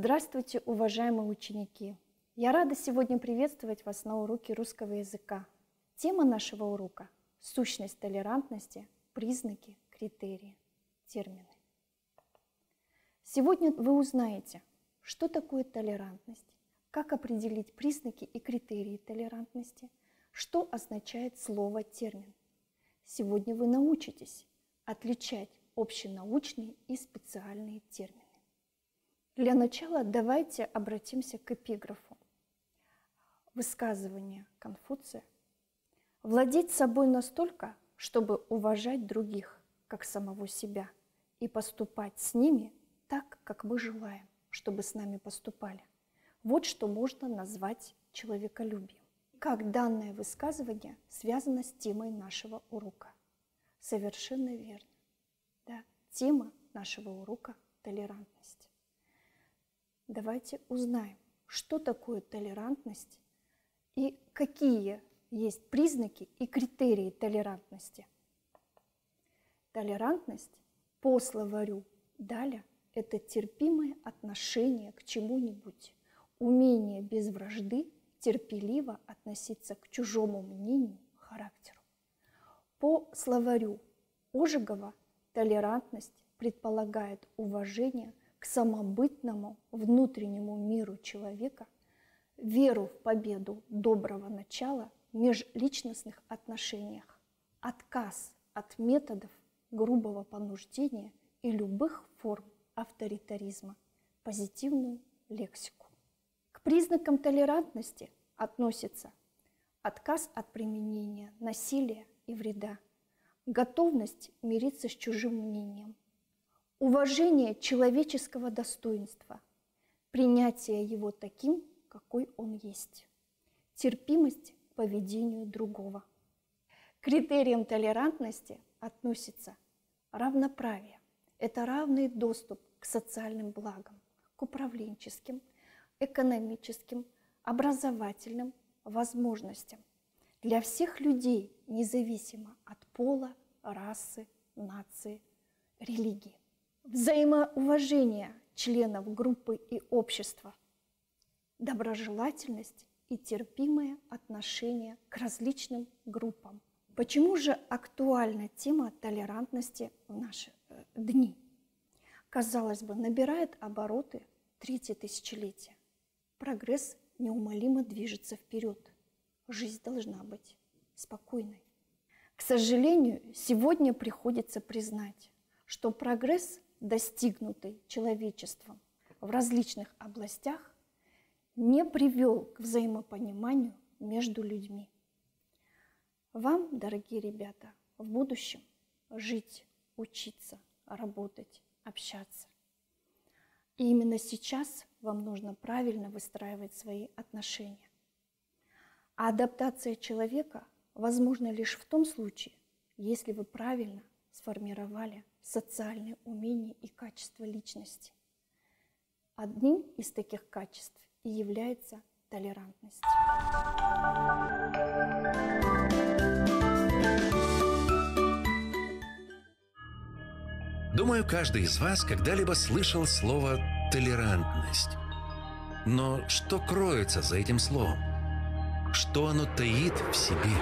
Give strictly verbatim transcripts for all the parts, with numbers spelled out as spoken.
Здравствуйте, уважаемые ученики! Я рада сегодня приветствовать вас на уроке русского языка. Тема нашего урока – сущность толерантности, признаки, критерии, термины. Сегодня вы узнаете, что такое толерантность, как определить признаки и критерии толерантности, что означает слово «термин». Сегодня вы научитесь отличать общенаучные и специальные термины. Для начала давайте обратимся к эпиграфу. Высказывание Конфуция: «Владеть собой настолько, чтобы уважать других, как самого себя, и поступать с ними так, как мы желаем, чтобы с нами поступали. Вот что можно назвать человеколюбием». Как данное высказывание связано с темой нашего урока? Совершенно верно. Да, тема нашего урока – толерантность. Давайте узнаем, что такое толерантность и какие есть признаки и критерии толерантности. Толерантность по словарю Даля – это терпимое отношение к чему-нибудь, умение без вражды терпеливо относиться к чужому мнению, характеру. По словарю Ожегова толерантность предполагает уважение к самобытному внутреннему миру человека, веру в победу доброго начала в межличностных отношениях, отказ от методов грубого понуждения и любых форм авторитаризма, позитивную лексику. К признакам толерантности относятся отказ от применения насилия и вреда, готовность мириться с чужим мнением, уважение человеческого достоинства, принятие его таким, какой он есть, терпимость к поведению другого. К критериям толерантности относится равноправие. Это равный доступ к социальным благам, к управленческим, экономическим, образовательным возможностям для всех людей, независимо от пола, расы, нации, религии. Взаимоуважение членов группы и общества, доброжелательность и терпимое отношение к различным группам. Почему же актуальна тема толерантности в наши э, дни? Казалось бы, набирает обороты третье тысячелетие. Прогресс неумолимо движется вперед. Жизнь должна быть спокойной. К сожалению, сегодня приходится признать, что прогресс, достигнутый человечеством в различных областях, не привел к взаимопониманию между людьми. Вам, дорогие ребята, в будущем жить, учиться, работать, общаться. И именно сейчас вам нужно правильно выстраивать свои отношения. А адаптация человека возможна лишь в том случае, если вы правильно сформировали социальные умения и качества личности. Одним из таких качеств и является толерантность. Думаю, каждый из вас когда-либо слышал слово «толерантность». Но что кроется за этим словом? Что оно таит в себе?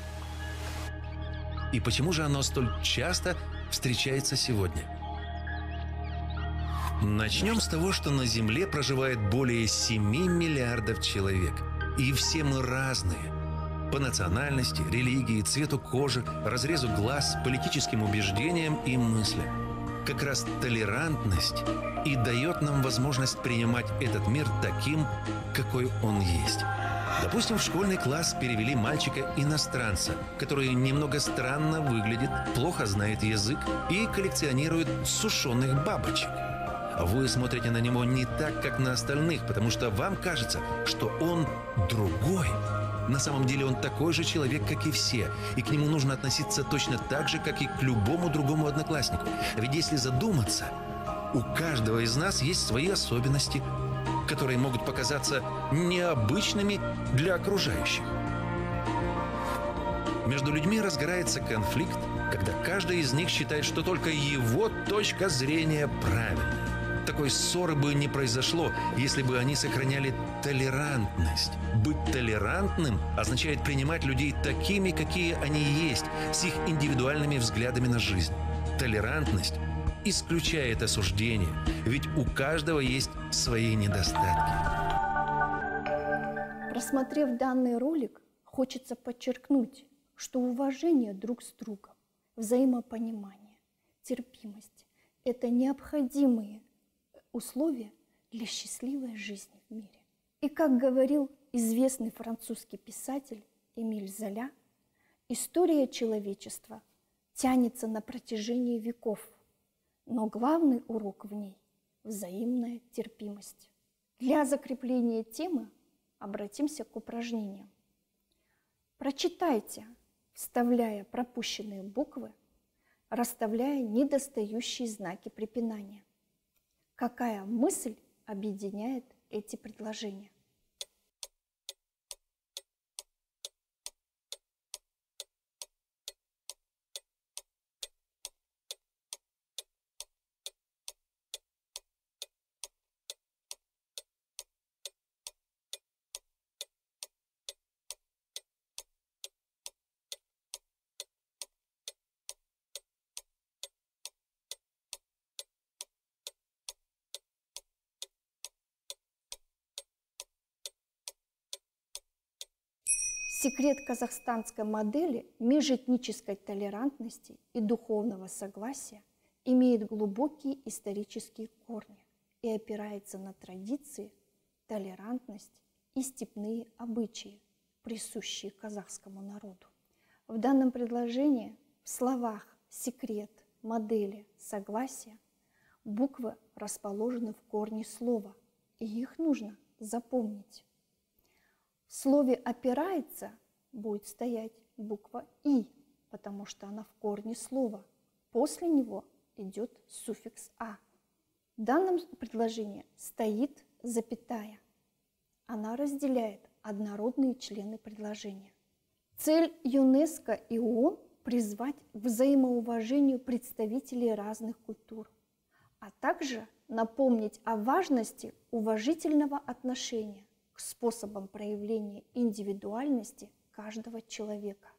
И почему же оно столь часто встречается сегодня? Начнем с того, что на Земле проживает более семи миллиардов человек. И все мы разные. По национальности, религии, цвету кожи, разрезу глаз, политическим убеждениям и мыслям. Как раз толерантность и дает нам возможность принимать этот мир таким, какой он есть. Допустим, в школьный класс перевели мальчика-иностранца, который немного странно выглядит, плохо знает язык и коллекционирует сушеных бабочек. Вы смотрите на него не так, как на остальных, потому что вам кажется, что он другой. На самом деле он такой же человек, как и все, и к нему нужно относиться точно так же, как и к любому другому однокласснику. Ведь если задуматься, у каждого из нас есть свои особенности, которые могут показаться необычными для окружающих. Между людьми разгорается конфликт, когда каждый из них считает, что только его точка зрения правильна. такой ссоры бы не произошло, если бы они сохраняли толерантность. Быть толерантным означает принимать людей такими, какие они есть, с их индивидуальными взглядами на жизнь. Толерантность исключает осуждение, ведь у каждого есть свои недостатки. Просмотрев данный ролик, хочется подчеркнуть, что уважение друг с другом, взаимопонимание, терпимость – это необходимые условия для счастливой жизни в мире. И как говорил известный французский писатель Эмиль Золя, история человечества тянется на протяжении веков, но главный урок в ней – взаимная терпимость. Для закрепления темы обратимся к упражнениям. Прочитайте, вставляя пропущенные буквы, расставляя недостающие знаки препинания. Какая мысль объединяет эти предложения? Секрет казахстанской модели межэтнической толерантности и духовного согласия имеет глубокие исторические корни и опирается на традиции, толерантность и степные обычаи, присущие казахскому народу. В данном предложении в словах «секрет», «модели», «согласие» буквы расположены в корне слова, и их нужно запомнить. В слове «опирается» будет стоять буква «и», потому что она в корне слова. После него идет суффикс «а». В данном предложении стоит запятая. Она разделяет однородные члены предложения. Цель ЮНЕСКО и ООН – призвать к взаимоуважению представителей разных культур, а также напомнить о важности уважительного отношения к способам проявления индивидуальности каждого человека.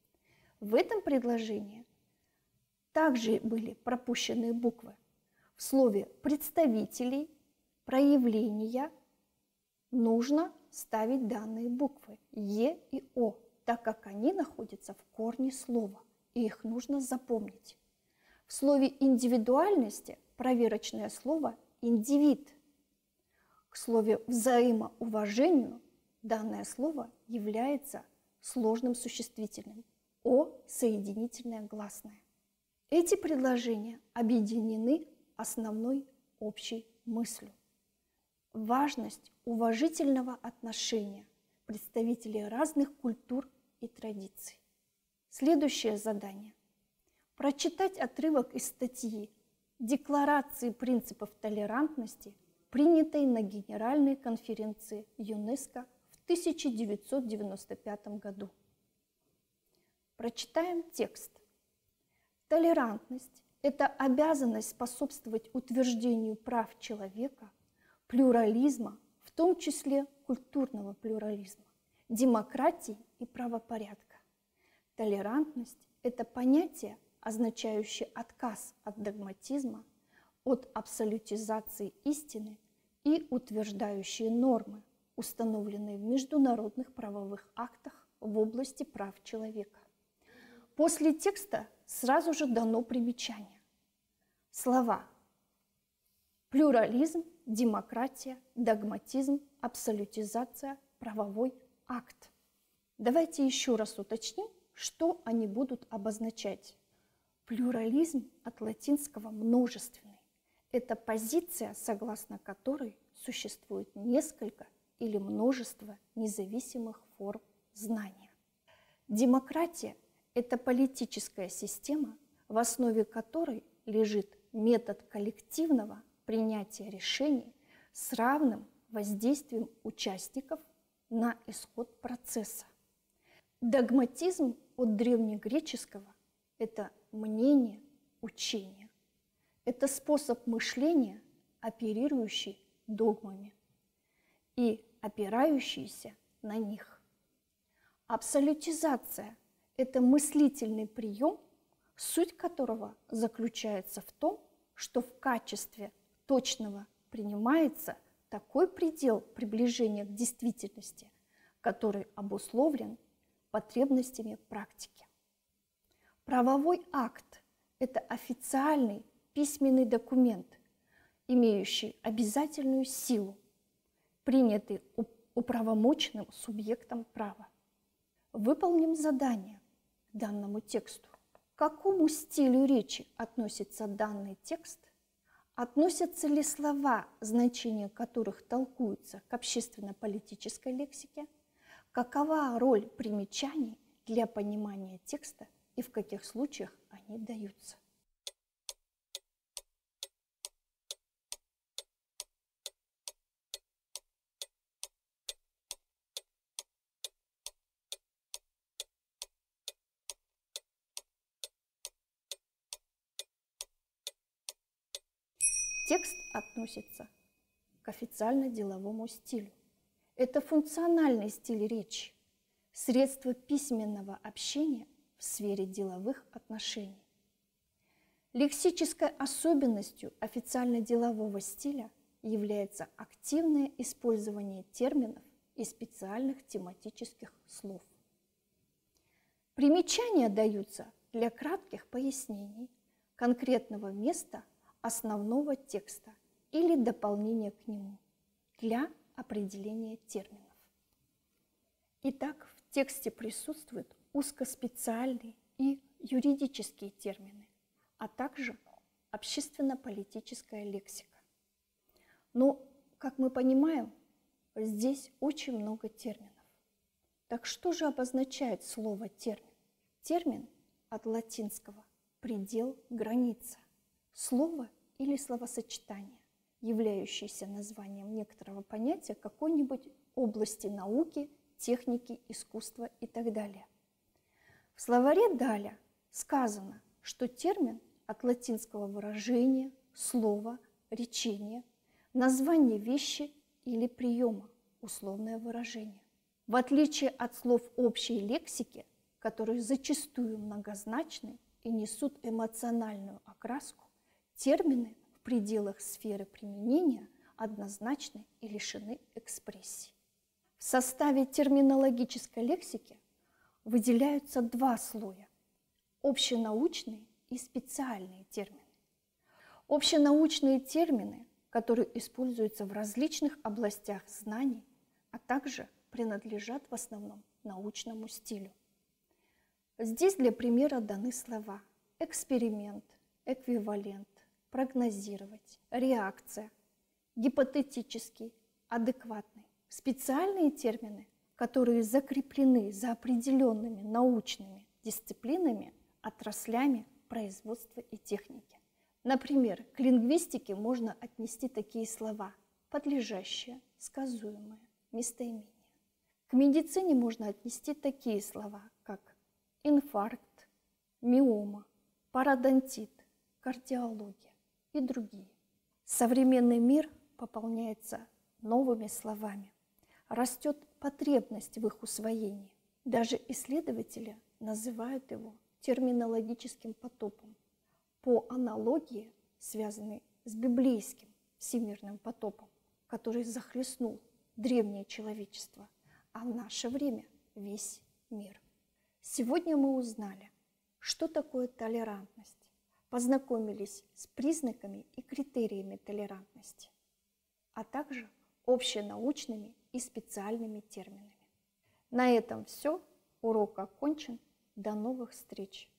В этом предложении также были пропущены буквы. В слове «представителей», «проявления» нужно ставить данные буквы «е» и «о», так как они находятся в корне слова, и их нужно запомнить. В слове «индивидуальности» проверочное слово «индивид». К слову «взаимоуважению» данное слово является сложным существительным «о» соединительное гласное. Эти предложения объединены основной общей мыслью. Важность уважительного отношения представителей разных культур и традиций. Следующее задание. Прочитать отрывок из статьи «Декларации принципов толерантности», принятой на Генеральной конференции ЮНЕСКО в тысяча девятьсот девяносто пятом году. Прочитаем текст. Толерантность – это обязанность способствовать утверждению прав человека, плюрализма, в том числе культурного плюрализма, демократии и правопорядка. Толерантность – это понятие, означающее отказ от догматизма, от абсолютизации истины и утверждающие нормы, установленные в международных правовых актах в области прав человека. После текста сразу же дано примечание. Слова плюрализм, демократия, догматизм, абсолютизация, правовой акт. Давайте еще раз уточним, что они будут обозначать. Плюрализм от латинского «множественный». Это позиция, согласно которой существует несколько или множество независимых форм знания. Демократия – это политическая система, в основе которой лежит метод коллективного принятия решений с равным воздействием участников на исход процесса. Догматизм от древнегреческого – это мнение, учение. Это способ мышления, оперирующий догмами и опирающийся на них. Абсолютизация – это мыслительный прием, суть которого заключается в том, что в качестве точного принимается такой предел приближения к действительности, который обусловлен потребностями практики. Правовой акт – это официальный письменный документ, имеющий обязательную силу, принятый управомоченным субъектом права. Выполним задание к данному тексту. К какому стилю речи относится данный текст? Относятся ли слова, значения которых толкуются к общественно-политической лексике? Какова роль примечаний для понимания текста и в каких случаях они даются? Текст относится к официально-деловому стилю. Это функциональный стиль речи, средство письменного общения в сфере деловых отношений. Лексической особенностью официально-делового стиля является активное использование терминов и специальных тематических слов. Примечания даются для кратких пояснений конкретного места основного текста или дополнения к нему для определения терминов. Итак, в тексте присутствуют узкоспециальные и юридические термины, а также общественно-политическая лексика. Но, как мы понимаем, здесь очень много терминов. Так что же обозначает слово термин? Термин от латинского «предел, граница». Слово или словосочетание, являющееся названием некоторого понятия какой-нибудь области науки, техники, искусства и так далее. В словаре Даля сказано, что термин от латинского выражения, слова, речения, название вещи или приема, условное выражение. В отличие от слов общей лексики, которые зачастую многозначны и несут эмоциональную окраску, термины в пределах сферы применения однозначны и лишены экспрессии. В составе терминологической лексики выделяются два слоя – общенаучные и специальные термины. Общенаучные термины, которые используются в различных областях знаний, а также принадлежат в основном научному стилю. Здесь для примера даны слова эксперимент, эквивалент, прогнозировать, реакция, гипотетический, адекватный. Специальные термины, которые закреплены за определенными научными дисциплинами, отраслями производства и техники. Например, к лингвистике можно отнести такие слова: подлежащее, сказуемое, местоимение. К медицине можно отнести такие слова, как инфаркт, миома, пародонтит, кардиология и другие. Современный мир пополняется новыми словами. Растет потребность в их усвоении. Даже исследователи называют его терминологическим потопом, по аналогии, связанной с библейским всемирным потопом, который захлестнул древнее человечество, а в наше время весь мир. Сегодня мы узнали, что такое толерантность, познакомились с признаками и критериями толерантности, а также общенаучными и специальными терминами. На этом все. Урок окончен. До новых встреч!